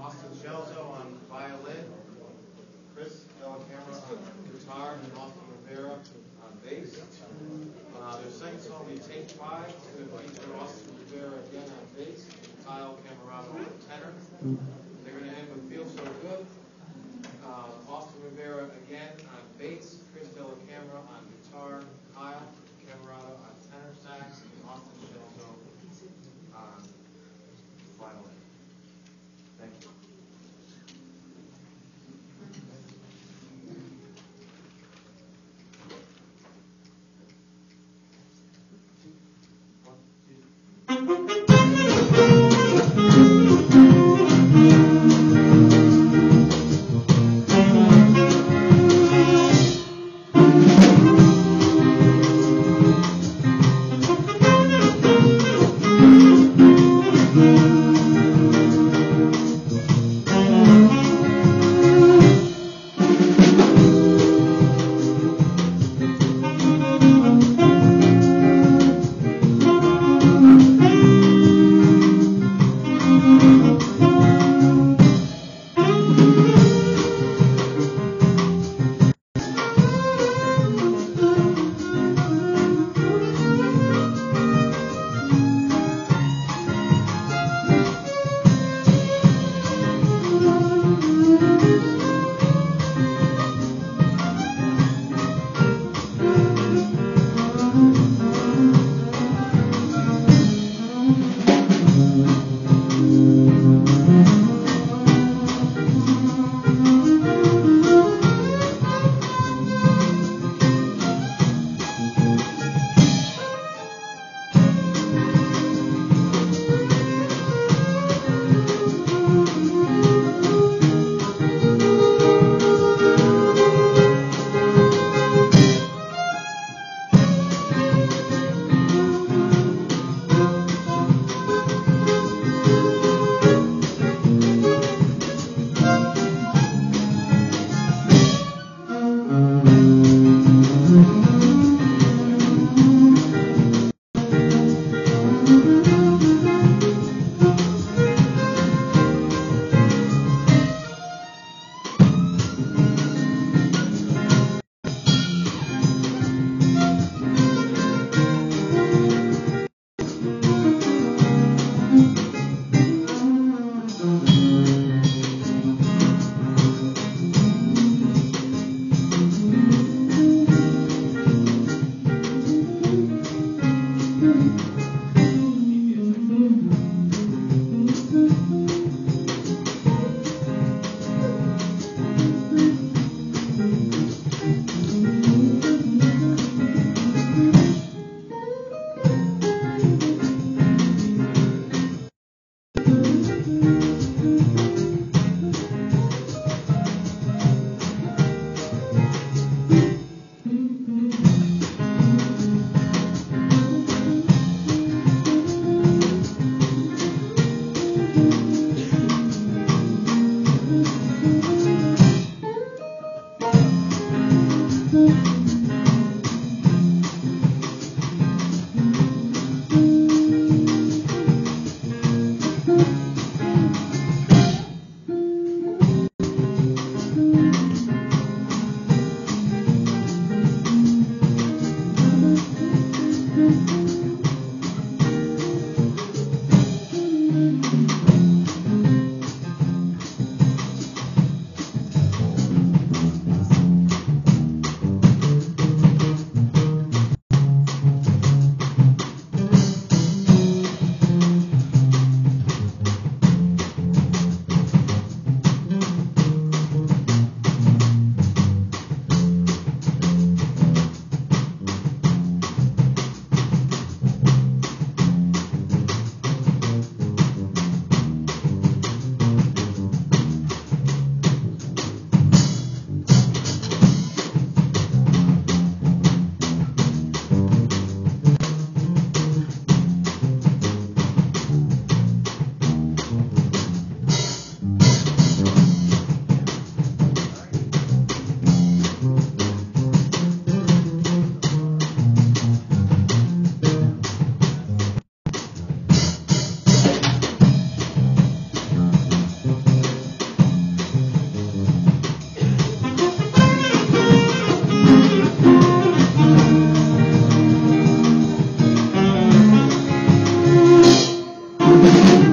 Austin Scelzo on violin, Chris Delacamera on guitar, and Austin Rivera on bass. Their second song will be Take 5. It's going to feature Austin Rivera again on bass, and Kyle Camerado on tenor. They're going to end with Feel So Good. Austin Rivera again on bass, Chris Delacamera on guitar, Kyle Camerado on tenor sax, and Austin Scelzo on violin. Thank you. Thank you.